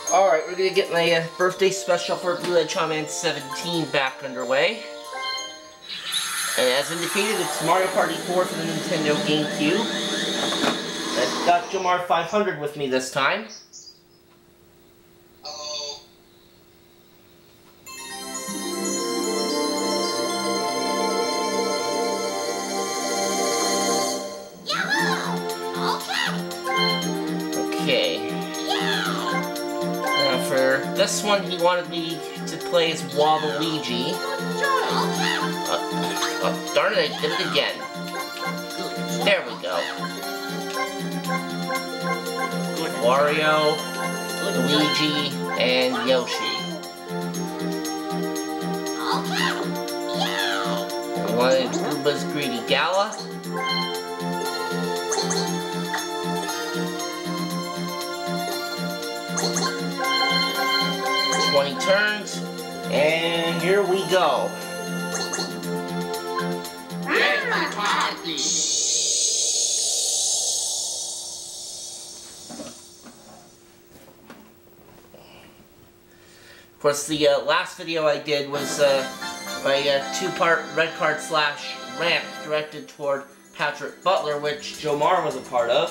Alright, we're gonna get my birthday special for BlueHedgehogMan17 back underway. And as indicated, it's Mario Party 4 for the Nintendo Gamecube. I've got Jomar 500 with me this time. Okay. Now for this one, he wanted me to play as Waluigi. Oh, darn it, I did it again. There we go. Wario, Luigi, and Yoshi. I wanted Goomba's greedy Gala. Turns, and here we go. Of course, the last video I did was my two-part red card / rant directed toward Patrick Butler, which Jomar was a part of.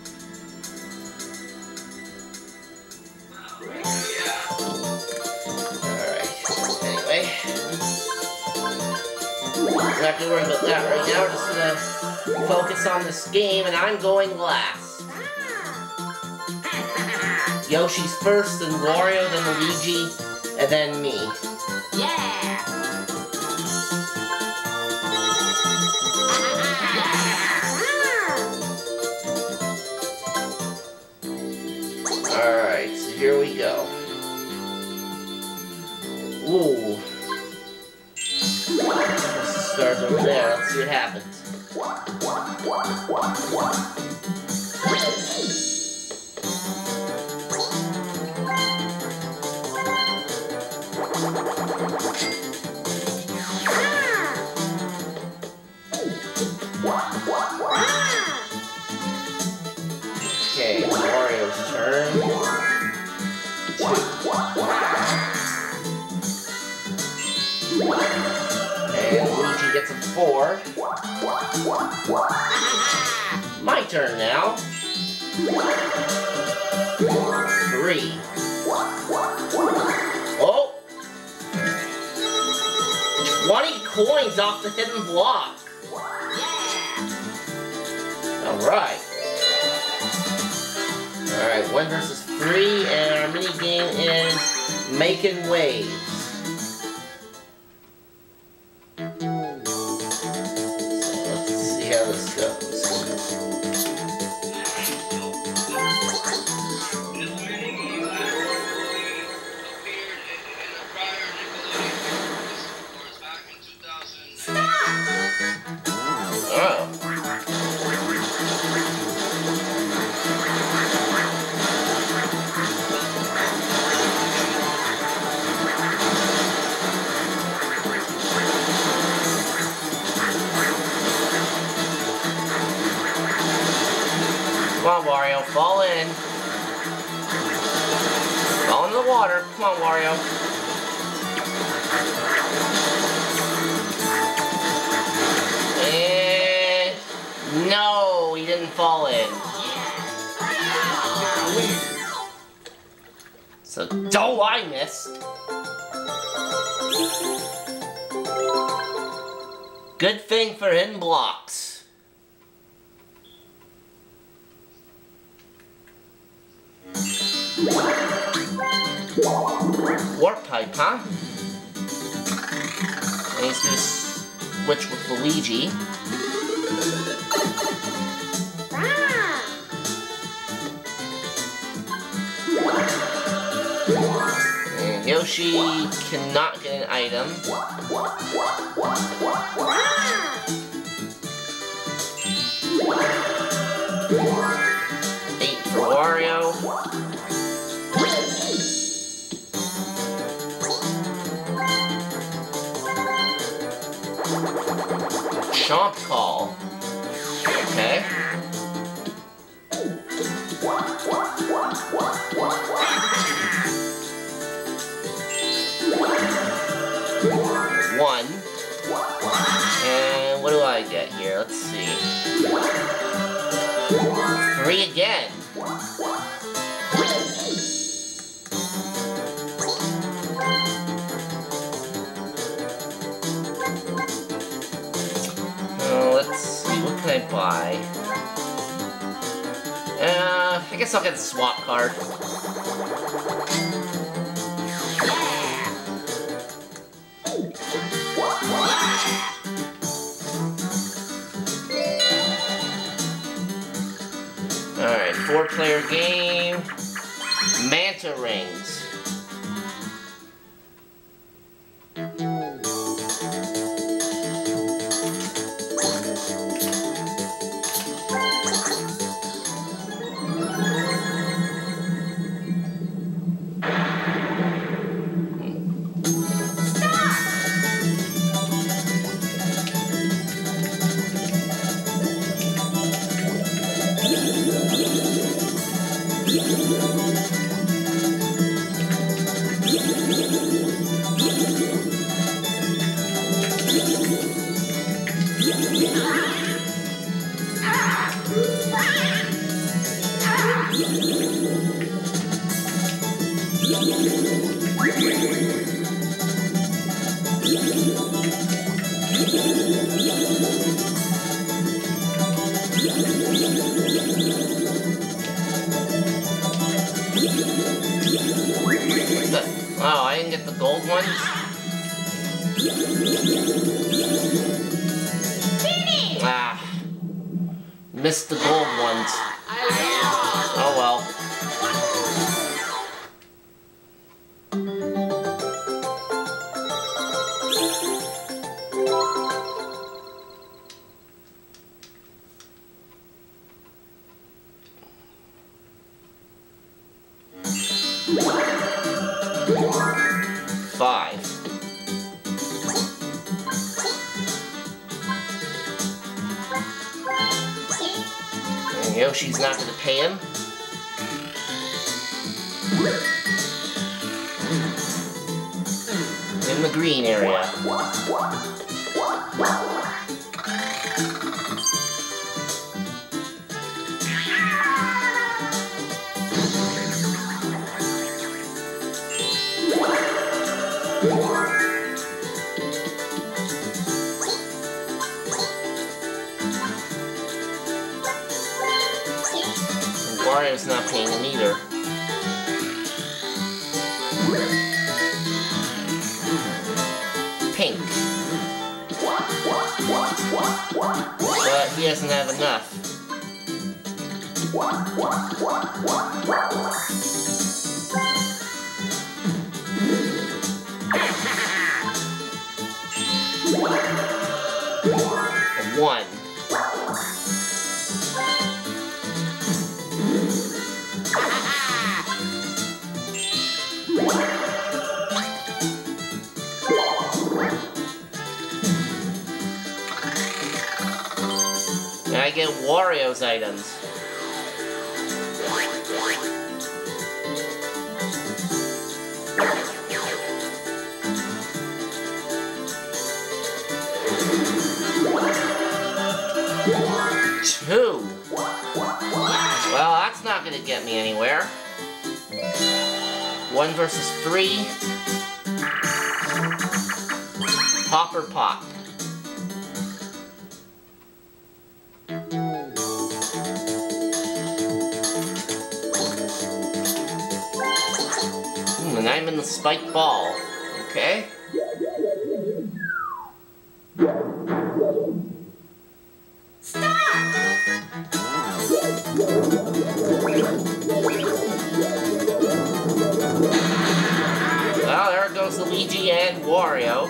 We're not gonna worry about that right now. We're just gonna focus on this game, and I'm going last. Yoshi's first, then Wario, then Luigi, and then me. Yeah! Alright, so here we go. Ooh. Stars over there. Let's see what happens. Okay, Mario's turn. And Luigi gets a 4. My turn now. 3. Oh! 20 coins off the hidden block. Alright. Alright, 1 versus 3, and our mini game is Making Waves. Come on, Wario, fall in. Fall into the water. Come on, Wario. And no, he didn't fall in. So, oh, I missed. Good thing for hidden blocks. Warp pipe, huh? And he's gonna switch with Luigi. And Yoshi cannot get an item. 8 for Wario. Chomp call. Okay. get here? Let's see. 3 again. Let's see, what can I buy? I guess I'll get the swap card. Alright, 4-player game. Manta rings. Oh, I didn't get the gold ones? Ah. Missed the gold ones. Oh well. Five. And Yoshi's not gonna pay him. In the green area. Wario's not paying him either. Pink. But he doesn't have enough. One. And I get Wario's items. Two. Well, that's not gonna get me anywhere. 1 versus 3. Pop or pop. And I'm in the spiked ball. Okay. Well, there goes Luigi and Wario.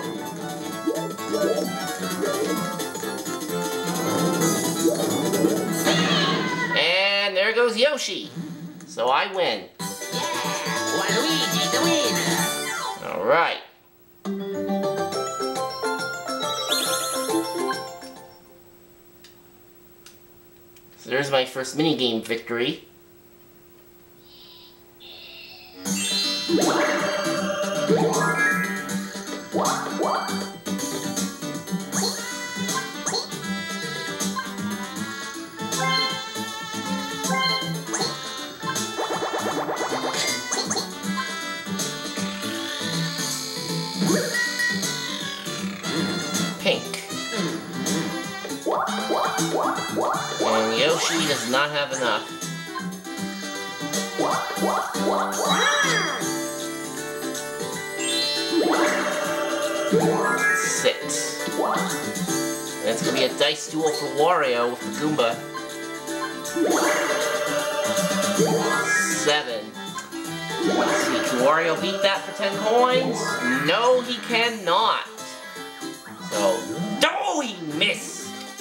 And there goes Yoshi. So I win. Yeah! Waluigi the winner! Alright. So there's my first minigame victory. Unfortunately, he does not have enough. 6. And it's gonna be a dice duel for Wario with the Goomba. 7. Let's see, can Wario beat that for 10 coins? No, he cannot. So, oh, he missed.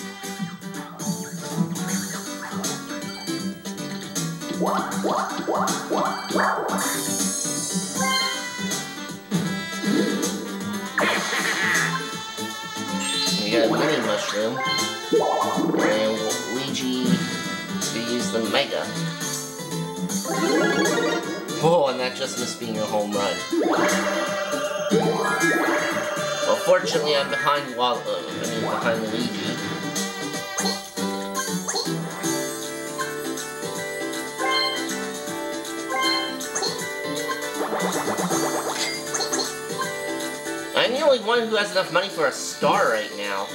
We got a mini mushroom, and Luigi to use the Mega. Oh, and that just missed being a home run. Well, fortunately, I'm behind behind Luigi. I'm the only one who has enough money for a star right now.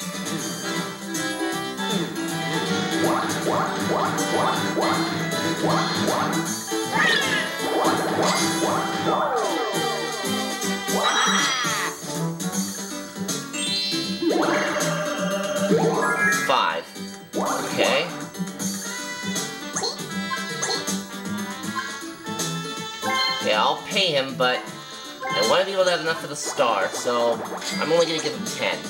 $5. Okay. Yeah, I'll pay him, but I want to be able to have enough for the star, so I'm only going to give him 10.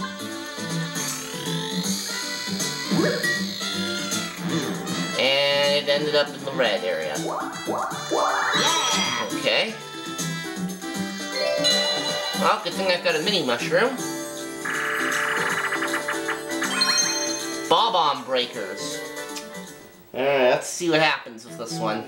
And it ended up in the red area. Okay. Well, good thing I've got a mini mushroom. Bob-omb breakers. Alright, let's see what happens with this one.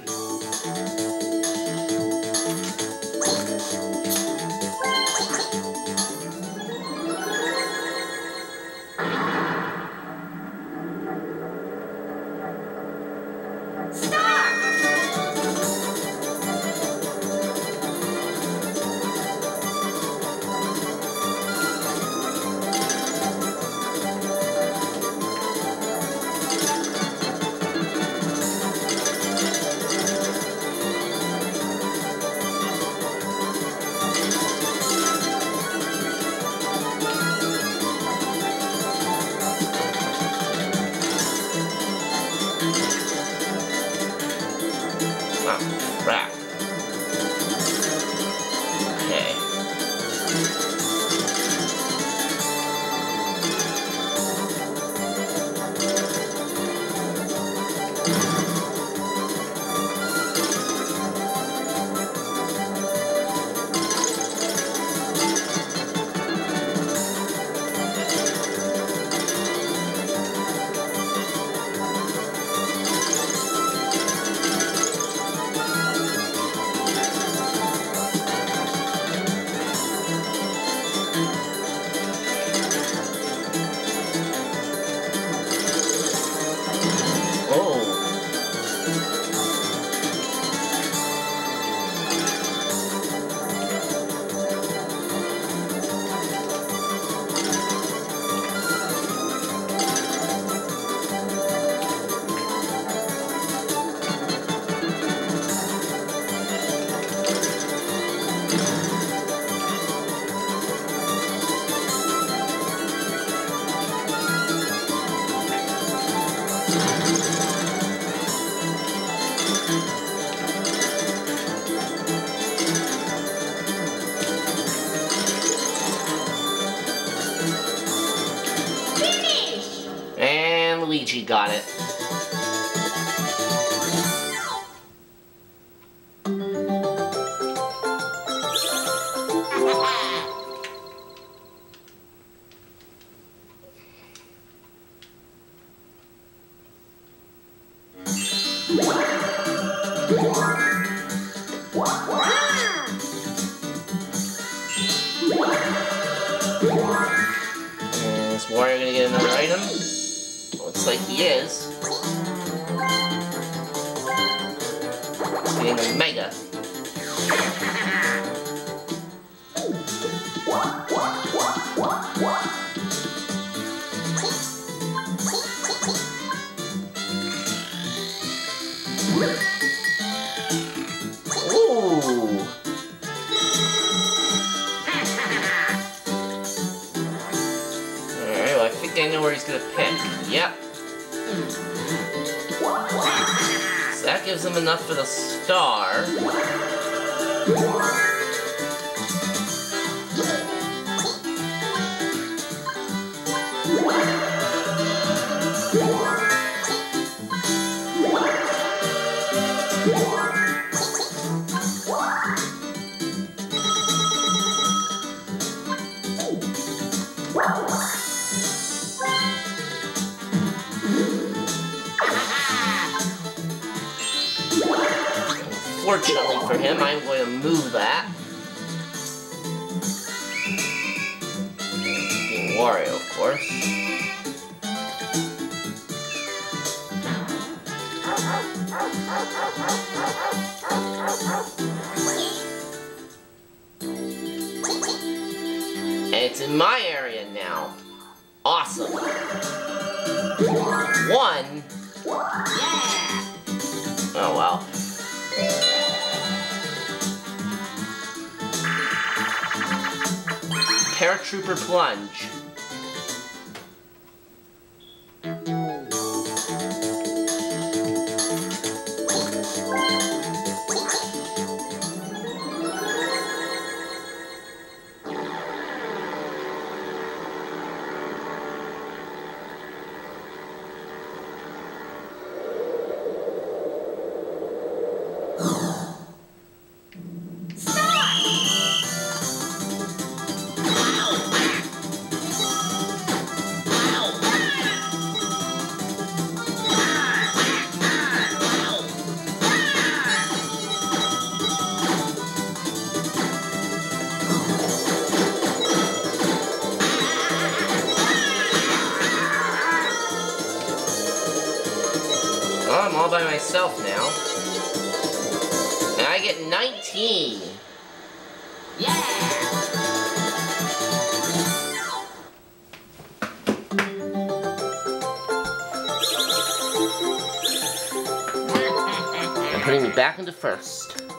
Crap. Okay. Luigi got it. And is Wario gonna get another item? Looks like he is. He's getting a Mega. gonna pick. Yep. So that gives him enough for the star. Fortunately for him, I'm going to move that. Being Wario, of course. And it's in my area now. Awesome. 1. Yeah. Oh well. Paratrooper plunge. Oh, I'm all by myself now. And I get 19. Yeah. And putting me back into first.